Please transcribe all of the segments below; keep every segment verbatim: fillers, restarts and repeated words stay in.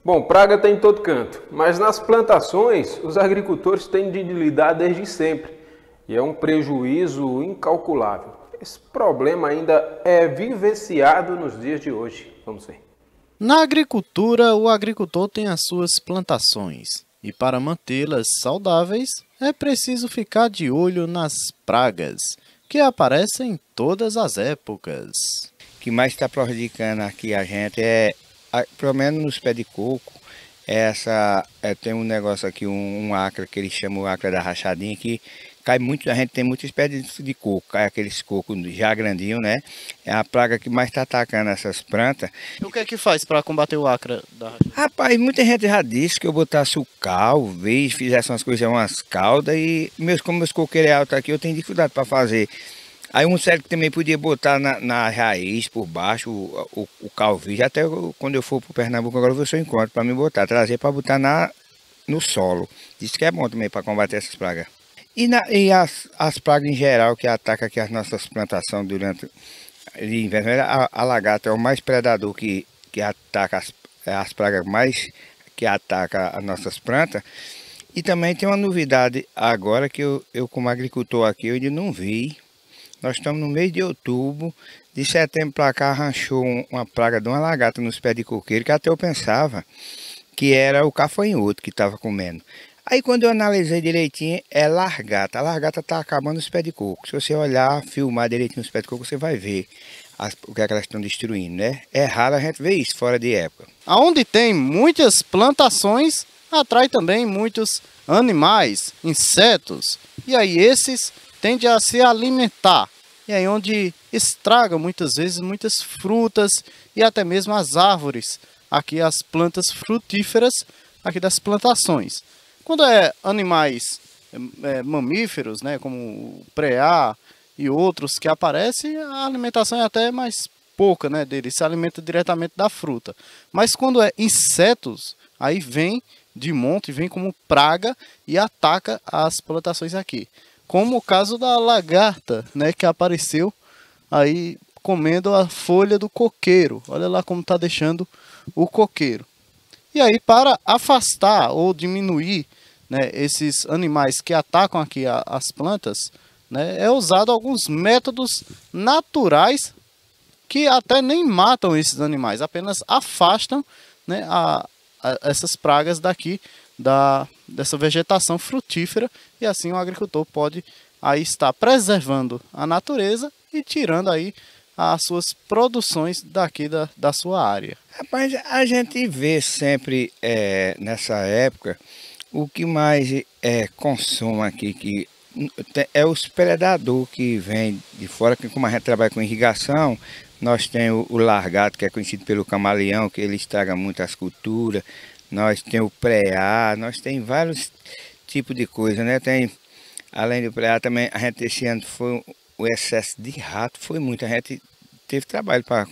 Bom, praga tem em todo canto, mas nas plantações os agricultores têm de lidar desde sempre e é um prejuízo incalculável. Esse problema ainda é vivenciado nos dias de hoje. Vamos ver. Na agricultura, o agricultor tem as suas plantações e para mantê-las saudáveis é preciso ficar de olho nas pragas que aparecem em todas as épocas. O que mais está prejudicando aqui a gente é, pelo menos nos pés de coco, essa, é, tem um negócio aqui, um, um acra que eles chamam o acra da rachadinha, que cai muito, a gente tem muitos pés de, de coco, cai aqueles cocos já grandinhos, né? É a praga que mais está atacando essas plantas. E o que é que faz para combater o acra da rachadinha? Rapaz, muita gente já disse que eu botasse o cal, vejo, fizesse umas coisas, umas caudas, e meus, como meus coqueiros altos aqui, eu tenho dificuldade para fazer. Aí um certo que também podia botar na, na raiz, por baixo, o, o, o calvígio, até eu, quando eu for para o Pernambuco, agora eu vou ser um encontro para me botar, trazer para botar na, no solo. Diz que é bom também para combater essas pragas. E, na, e as, as pragas em geral que atacam aqui as nossas plantações durante o inverno, a, a lagarta é o mais predador que, que ataca as, as pragas mais que ataca as nossas plantas. E também tem uma novidade agora que eu, eu como agricultor aqui, eu ainda não vi. Nós estamos no mês de outubro, de setembro para cá arranchou uma praga de uma lagarta nos pés de coqueiro, que até eu pensava que era o cafanhoto que estava comendo. Aí quando eu analisei direitinho, é largata. A largata está acabando os pés de coco. Se você olhar, filmar direitinho os pés de coco, você vai ver as, o que é que elas estão destruindo, né? É raro a gente ver isso fora de época. Onde tem muitas plantações, atrai também muitos animais, insetos. E aí esses tendem a se alimentar. E aí onde estragam muitas vezes muitas frutas e até mesmo as árvores. Aqui as plantas frutíferas aqui das plantações. Quando é animais é, mamíferos, né, como o preá e outros que aparecem, a alimentação é até mais pouca, né, deles, se alimenta diretamente da fruta. Mas quando é insetos, aí vem de monte, vem como praga e ataca as plantações aqui. Como o caso da lagarta, né, que apareceu aí comendo a folha do coqueiro. Olha lá como está deixando o coqueiro. E aí, para afastar ou diminuir, né, esses animais que atacam aqui a, as plantas, né, é usado alguns métodos naturais que até nem matam esses animais, apenas afastam, né, a, a, essas pragas daqui da, dessa vegetação frutífera, e assim o agricultor pode aí estar preservando a natureza e tirando aí as suas produções daqui da, da sua área. Rapaz, a gente vê sempre é, nessa época o que mais é, consome aqui, que é os predadores que vem de fora, que como a gente trabalha com irrigação, nós temos o, o largato, que é conhecido pelo camaleão, que ele estraga muito as culturas, nós temos o preá, nós temos vários tipos de coisa, né? Tem, além do preá também, a gente esse ano foi o excesso de rato, foi muito, a gente teve trabalho para...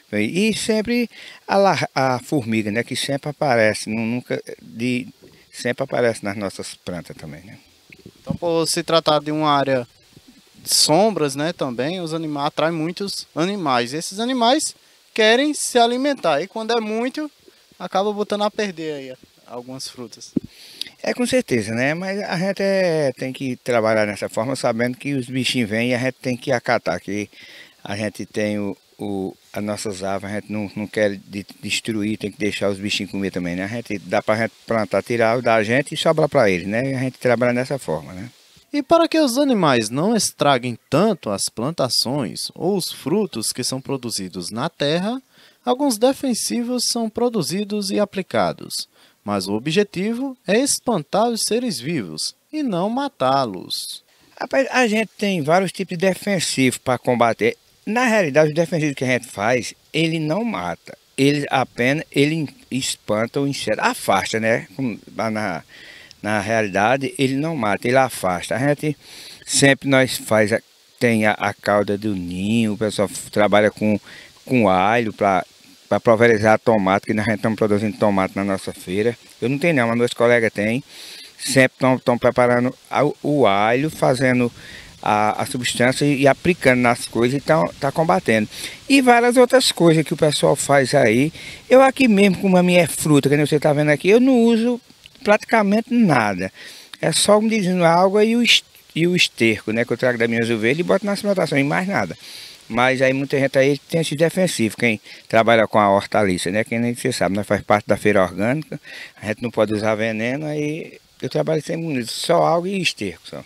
E sempre a, a formiga, né, que sempre aparece, nunca, de, sempre aparece nas nossas plantas também, né? Então, por se tratar de uma área de sombras, né, também, os animais atraem muitos animais. E esses animais querem se alimentar, e quando é muito, acaba botando a perder aí algumas frutas. É, com certeza, né? Mas a gente é, tem que trabalhar dessa forma, sabendo que os bichinhos vêm e a gente tem que acatar, que a gente tem o, o, as nossas árvores, a gente não, não quer de, destruir, tem que deixar os bichinhos comer também, né? A gente dá para a gente plantar, tirar da gente e sobrar para eles, né? E a gente trabalha dessa forma, né? E para que os animais não estraguem tanto as plantações ou os frutos que são produzidos na terra, alguns defensivos são produzidos e aplicados. Mas o objetivo é espantar os seres vivos e não matá-los. Rapaz, a gente tem vários tipos de defensivos para combater. Na realidade, os defensivos que a gente faz, ele não mata. Ele apenas ele espanta o inseto, afasta, né? Na, na realidade, ele não mata, ele afasta. A gente sempre nós faz, tem a, a cauda do ninho, o pessoal trabalha com, com alho para... para pulverizar tomate, que nós estamos produzindo tomate na nossa feira. Eu não tenho não, mas meus colegas têm. Sempre estão preparando o alho, fazendo a, a substância e aplicando nas coisas e tá, tá combatendo. E várias outras coisas que o pessoal faz aí. Eu aqui mesmo, como a minha é fruta, que você está vendo aqui, eu não uso praticamente nada. É só, como dizendo, a água e o, e o esterco, né, que eu trago das minhas ovelhas e boto nas plantações, e mais nada. Mas aí muita gente aí tem esse defensivo, quem trabalha com a hortaliça, né? Quem nem você sabe, nós faz parte da feira orgânica, a gente não pode usar veneno, aí eu trabalho sem munição, só água e esterco só.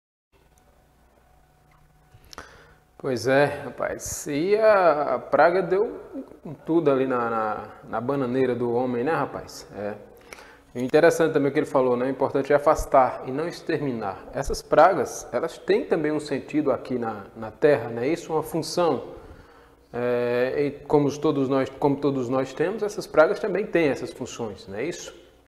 Pois é, rapaz. E a praga deu tudo ali na, na, na bananeira do homem, né, rapaz? É. E interessante também o que ele falou, né? O importante é afastar e não exterminar. Essas pragas, elas têm também um sentido aqui na, na Terra, né? Isso é uma função. É, e como todos nós, como todos nós temos, essas pragas também têm essas funções, não é isso?